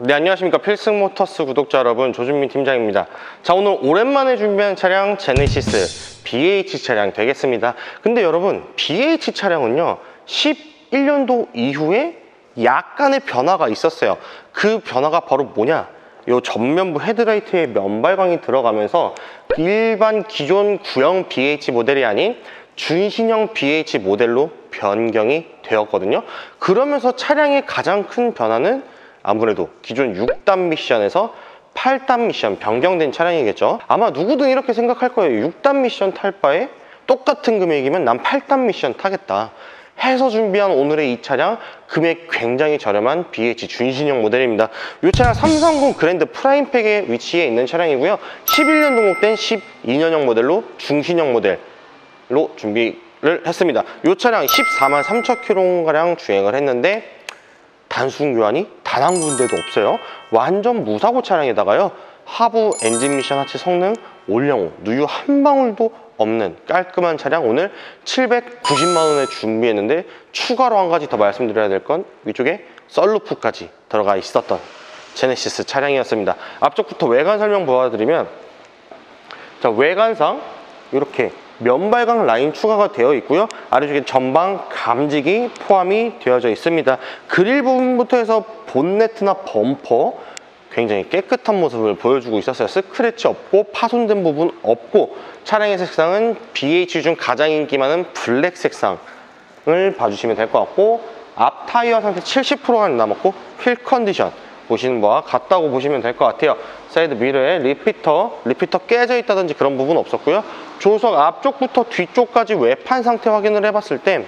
네, 안녕하십니까. 필승모터스 구독자 여러분, 조준민 팀장입니다. 자, 오늘 오랜만에 준비한 차량 제네시스 BH 차량 되겠습니다. 근데 여러분, BH 차량은요 11년도 이후에 약간의 변화가 있었어요. 그 변화가 바로 뭐냐, 요 전면부 헤드라이트에 면발광이 들어가면서 일반 기존 구형 BH 모델이 아닌 준신형 BH 모델로 변경이 되었거든요. 그러면서 차량의 가장 큰 변화는 아무래도 기존 6단 미션에서 8단 미션 변경된 차량이겠죠. 아마 누구든 이렇게 생각할 거예요. 6단 미션 탈 바에 똑같은 금액이면 난 8단 미션 타겠다 해서 준비한 오늘의 이 차량, 금액 굉장히 저렴한 BH 준신형 모델입니다. 이 차량 330 그랜드 프라임팩에 위치해 있는 차량이고요. 11년 등록된 12년형 모델로 중신형 모델로 준비를 했습니다. 이 차량 14만 3천 km가량 주행을 했는데 단순 교환이 단 한 군데도 없어요. 완전 무사고 차량에다가요, 하부 엔진 미션 하체 성능 올영호 누유 한 방울도 없는 깔끔한 차량, 오늘 790만 원에 준비했는데 추가로 한 가지 더 말씀드려야 될 건 위쪽에 썬루프까지 들어가 있었던 제네시스 차량이었습니다. 앞쪽부터 외관 설명 보여드리면, 자, 외관상 이렇게 면발광 라인 추가가 되어 있고요. 아래쪽에 전방 감지기 포함이 되어져 있습니다. 그릴 부분부터 해서 본네트나 범퍼 굉장히 깨끗한 모습을 보여주고 있었어요. 스크래치 없고 파손된 부분 없고, 차량의 색상은 BH 중 가장 인기 많은 블랙 색상을 봐주시면 될 것 같고, 앞 타이어 상태 70%가 남았고 휠 컨디션 보시는 바와 같다고 보시면 될 것 같아요. 사이드 미러에 리피터 깨져 있다든지 그런 부분 없었고요. 조석 앞쪽부터 뒤쪽까지 외판 상태 확인을 해봤을 때,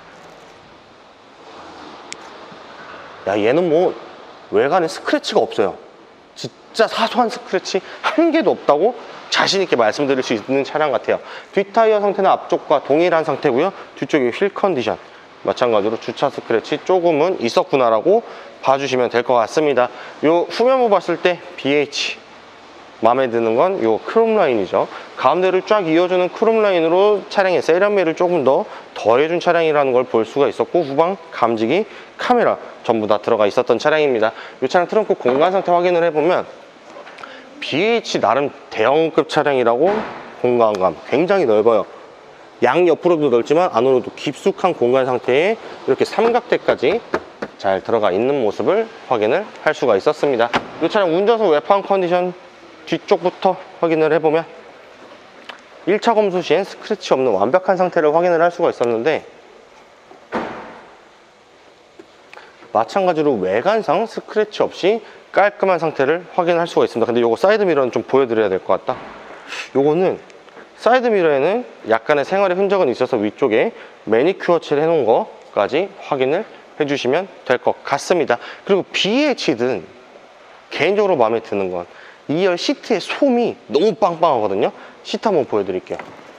야, 얘는 뭐 외관에 스크래치가 없어요. 진짜 사소한 스크래치 한 개도 없다고 자신있게 말씀드릴 수 있는 차량 같아요. 뒷타이어 상태는 앞쪽과 동일한 상태고요. 뒤쪽에 휠 컨디션 마찬가지로 주차 스크래치 조금은 있었구나라고 봐주시면 될 것 같습니다. 요 후면부 봤을 때 BH 마음에 드는 건 요 크롬 라인이죠. 가운데를 쫙 이어주는 크롬 라인으로 차량의 세련미를 조금 더 더해준 차량이라는 걸 볼 수가 있었고, 후방 감지기, 카메라 전부 다 들어가 있었던 차량입니다. 이 차량 트렁크 공간 상태 확인을 해보면 BH 나름 대형급 차량이라고 공간감 굉장히 넓어요. 양옆으로도 넓지만 안으로도 깊숙한 공간 상태에 이렇게 삼각대까지 잘 들어가 있는 모습을 확인을 할 수가 있었습니다. 이 차량 운전석 외판 컨디션 뒤쪽부터 확인을 해보면 1차 검수 시엔 스크래치 없는 완벽한 상태를 확인을 할 수가 있었는데, 마찬가지로 외관상 스크래치 없이 깔끔한 상태를 확인할 수가 있습니다. 근데 요거 사이드 미러는 좀 보여드려야 될 것 같다. 요거는 사이드 미러에는 약간의 생활의 흔적은 있어서 위쪽에 매니큐어 칠 해놓은 거까지 확인을 해주시면 될 것 같습니다. 그리고 BH든 개인적으로 마음에 드는 건 2열 시트의 솜이 너무 빵빵하거든요. 시트 한번 보여드릴게요.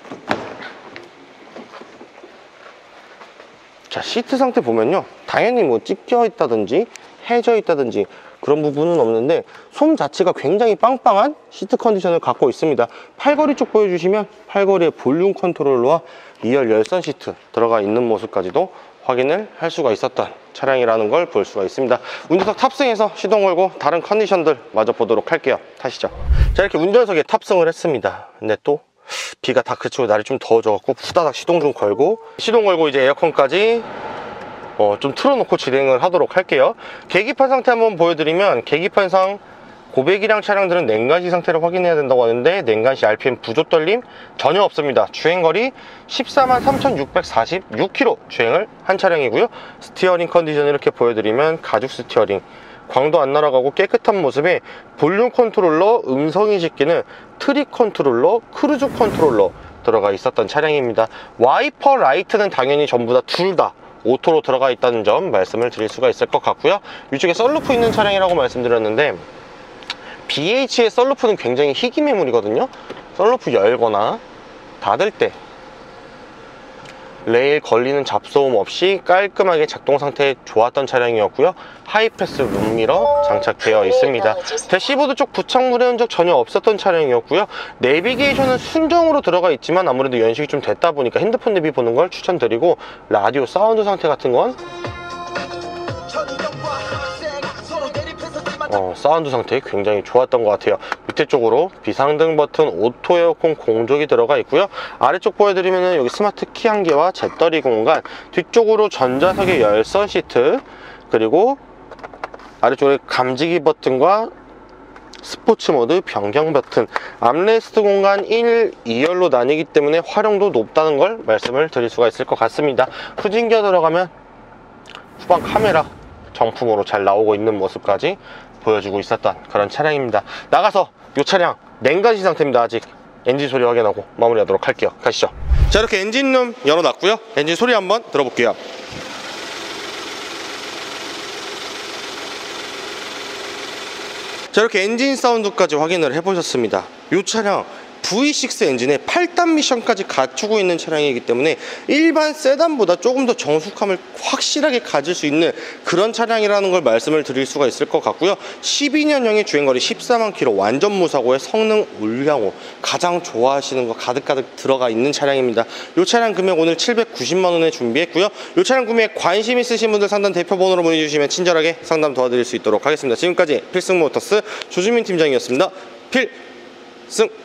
자, 시트 상태 보면요, 당연히 뭐 찢겨 있다든지 해져 있다든지 그런 부분은 없는데 솜 자체가 굉장히 빵빵한 시트 컨디션을 갖고 있습니다. 팔걸이 쪽 보여주시면 팔걸이에 볼륨 컨트롤러와 2열 열선 시트 들어가 있는 모습까지도 확인을 할 수가 있었던 차량이라는 걸 볼 수가 있습니다. 운전석 탑승해서 시동 걸고 다른 컨디션들 마저 보도록 할게요. 타시죠. 자, 이렇게 운전석에 탑승을 했습니다. 근데 또 비가 다 그치고 날이 좀 더워져갖고 후다닥 시동 좀 걸고, 이제 에어컨까지 좀 틀어놓고 진행을 하도록 할게요. 계기판 상태 한번 보여드리면, 계기판상 고배기량 차량들은 냉간시 상태를 확인해야 된다고 하는데 냉간시 RPM 부조 떨림 전혀 없습니다. 주행거리 14만 3,646km 주행을 한 차량이고요. 스티어링 컨디션 이렇게 보여드리면 가죽 스티어링, 광도 안 날아가고 깨끗한 모습에 볼륨 컨트롤러, 음성인식 기능, 트립 컨트롤러, 크루즈 컨트롤러 들어가 있었던 차량입니다. 와이퍼 라이트는 당연히 전부 다 둘 다 오토로 들어가 있다는 점 말씀을 드릴 수가 있을 것 같고요. 이쪽에 썬루프 있는 차량이라고 말씀드렸는데, BH의 썬루프는 굉장히 희귀 매물이거든요. 썬루프 열거나 닫을 때 레일 걸리는 잡소음 없이 깔끔하게 작동 상태 좋았던 차량이었고요. 하이패스 룸미러 장착되어 있습니다. 대시보드 쪽 부착물의 흔적 전혀 없었던 차량이었고요. 내비게이션은 순정으로 들어가 있지만 아무래도 연식이 좀 됐다 보니까 핸드폰 내비 보는 걸 추천드리고, 라디오 사운드 상태 같은 건 사운드 상태 굉장히 좋았던 것 같아요. 밑에 쪽으로 비상등 버튼, 오토 에어컨 공조기 들어가 있고요. 아래쪽 보여드리면 여기 스마트 키 한 개와 재떨이 공간, 뒤쪽으로 전자석의 열선 시트, 그리고 아래쪽에 감지기 버튼과 스포츠 모드 변경 버튼, 암레스트 공간 1, 2열로 나뉘기 때문에 활용도 높다는 걸 말씀을 드릴 수가 있을 것 같습니다. 후진기어 들어가면 후방 카메라 정품으로 잘 나오고 있는 모습까지 보여주고 있었던 그런 차량입니다. 나가서 이 차량 냉각시 상태입니다. 아직 엔진 소리 확인하고 마무리하도록 할게요. 가시죠. 자, 이렇게 엔진룸 열어놨고요. 엔진 소리 한번 들어볼게요. 자, 이렇게 엔진 사운드까지 확인을 해보셨습니다. 이 차량 V6 엔진에 8단 미션까지 갖추고 있는 차량이기 때문에 일반 세단보다 조금 더 정숙함을 확실하게 가질 수 있는 그런 차량이라는 걸 말씀을 드릴 수가 있을 것 같고요. 12년형의 주행거리 14만 킬로, 완전 무사고의 성능 올량호, 가장 좋아하시는 거 가득가득 들어가 있는 차량입니다. 이 차량 금액 오늘 790만 원에 준비했고요. 이 차량 구매에 관심 있으신 분들 상단 대표번호로 문의 주시면 친절하게 상담 도와드릴 수 있도록 하겠습니다. 지금까지 필승모터스 조준민 팀장이었습니다. 필승!